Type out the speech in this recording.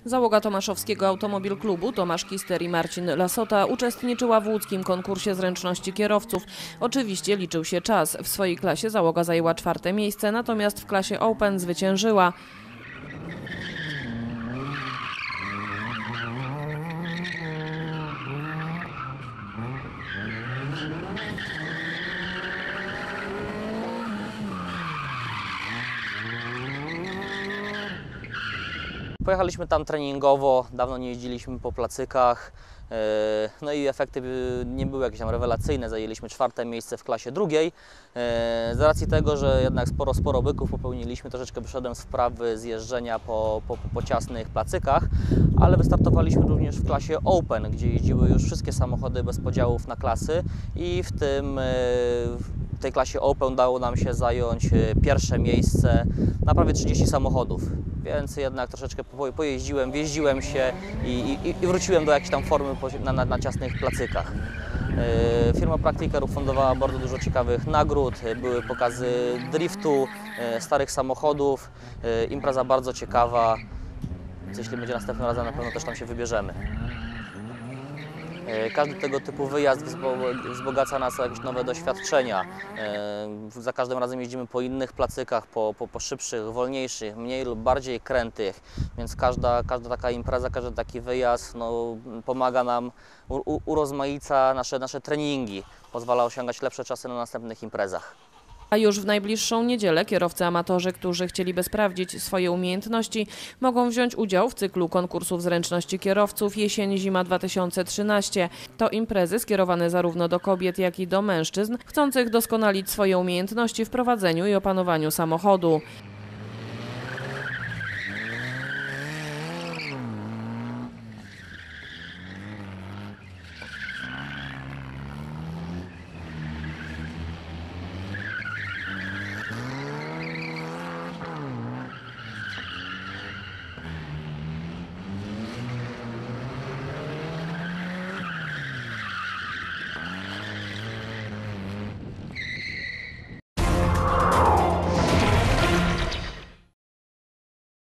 Załoga tomaszowskiego Automobil Klubu Tomasz Kister i Marcin Lasota uczestniczyła w łódzkim konkursie zręczności kierowców. Oczywiście liczył się czas. W swojej klasie załoga zajęła 4. miejsce, natomiast w klasie Open zwyciężyła. Pojechaliśmy tam treningowo, dawno nie jeździliśmy po placykach, no i efekty nie były jakieś tam rewelacyjne, zajęliśmy 4. miejsce w klasie 2. Z racji tego, że jednak sporo byków popełniliśmy, troszeczkę wyszedłem z wprawy z jeżdżenia po ciasnych placykach, ale wystartowaliśmy również w klasie Open, gdzie jeździły już wszystkie samochody bez podziałów na klasy i w tej klasie Open udało nam się zająć 1. miejsce na prawie 30 samochodów, więc jednak troszeczkę pojeździłem, wjeździłem się i wróciłem do jakiejś tam formy na ciasnych placykach. Firma Praktiker ufundowała bardzo dużo ciekawych nagród, były pokazy driftu, starych samochodów, impreza bardzo ciekawa, więc jeśli będzie następnym razem, na pewno też tam się wybierzemy. Każdy tego typu wyjazd wzbogaca nas o jakieś nowe doświadczenia. Za każdym razem jeździmy po innych placykach, po szybszych, wolniejszych, mniej lub bardziej krętych, więc każda taka impreza, każdy taki wyjazd pomaga nam, urozmaica nasze treningi, pozwala osiągać lepsze czasy na następnych imprezach. A już w najbliższą niedzielę kierowcy amatorzy, którzy chcieliby sprawdzić swoje umiejętności, mogą wziąć udział w cyklu konkursów zręczności kierowców jesień-zima 2013. To imprezy skierowane zarówno do kobiet, jak i do mężczyzn, chcących doskonalić swoje umiejętności w prowadzeniu i opanowaniu samochodu.